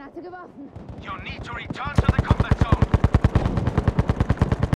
Granate geworfen. You need to return to the combat zone.